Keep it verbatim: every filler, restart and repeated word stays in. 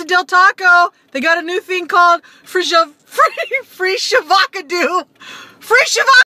Del Taco, they got a new thing called Free Free Free Shavacado. Free Shavacado.